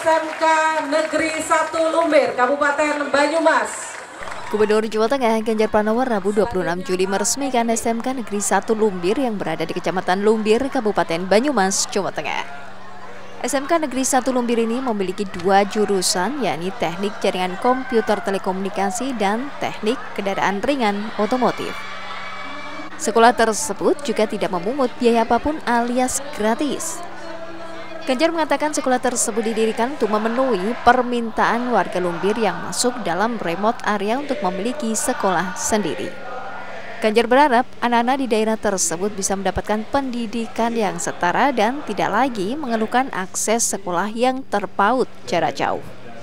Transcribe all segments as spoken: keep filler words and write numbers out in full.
S M K Negeri satu Lumbir, Kabupaten Banyumas. Gubernur Jawa Tengah Ganjar Pranowo Rabu dua puluh enam Juli meresmikan S M K Negeri satu Lumbir yang berada di Kecamatan Lumbir, Kabupaten Banyumas, Jawa Tengah. S M K Negeri satu Lumbir ini memiliki dua jurusan, yakni Teknik Jaringan Komputer Telekomunikasi dan Teknik Kendaraan Ringan Otomotif. Sekolah tersebut juga tidak memungut biaya apapun alias gratis. Ganjar mengatakan sekolah tersebut didirikan untuk memenuhi permintaan warga Lumbir yang masuk dalam remote area untuk memiliki sekolah sendiri. Ganjar berharap anak-anak di daerah tersebut bisa mendapatkan pendidikan yang setara dan tidak lagi mengeluhkan akses sekolah yang terpaut jarak jauh.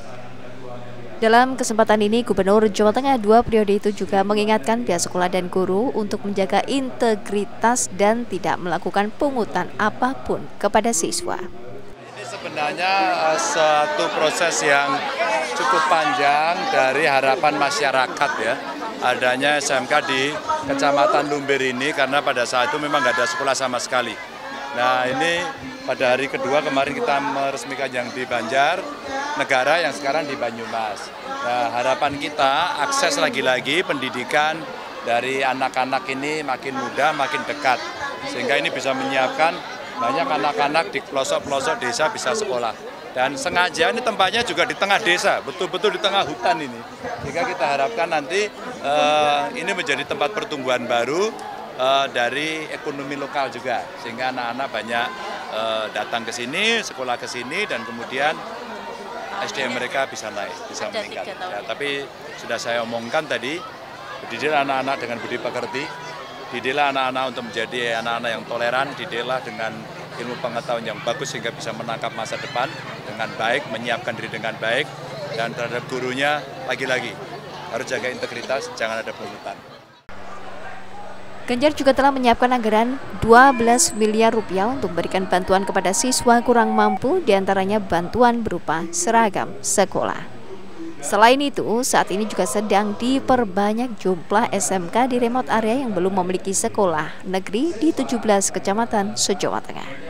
Dalam kesempatan ini, Gubernur Jawa Tengah dua periode itu juga mengingatkan pihak sekolah dan guru untuk menjaga integritas dan tidak melakukan pungutan apapun kepada siswa. Sebenarnya satu proses yang cukup panjang dari harapan masyarakat ya, adanya S M K di Kecamatan Lumbir ini, karena pada saat itu memang nggak ada sekolah sama sekali. Nah ini pada hari kedua kemarin kita meresmikan yang di Banjar Negara, yang sekarang di Banyumas. Nah harapan kita akses lagi-lagi pendidikan dari anak-anak ini makin mudah, makin dekat, sehingga ini bisa menyiapkan banyak anak-anak di pelosok-pelosok desa bisa sekolah. Dan sengaja ini tempatnya juga di tengah desa, betul-betul di tengah hutan ini. Sehingga kita harapkan nanti uh, ini menjadi tempat pertumbuhan baru uh, dari ekonomi lokal juga. Sehingga anak-anak banyak uh, datang ke sini, sekolah ke sini, dan kemudian S D M mereka bisa naik, bisa meningkat. Ya, tapi sudah saya omongkan tadi, dididik anak-anak dengan budi pekerti, didiklah anak-anak untuk menjadi anak-anak yang toleran, didiklah dengan ilmu pengetahuan yang bagus sehingga bisa menangkap masa depan dengan baik, menyiapkan diri dengan baik, dan terhadap gurunya lagi-lagi harus jaga integritas, jangan ada pungutan. Ganjar juga telah menyiapkan anggaran dua belas miliar rupiah untuk memberikan bantuan kepada siswa kurang mampu, diantaranya bantuan berupa seragam sekolah. Selain itu, saat ini juga sedang diperbanyak jumlah S M K di remote area yang belum memiliki sekolah negeri di tujuh belas kecamatan se-Jawa Tengah.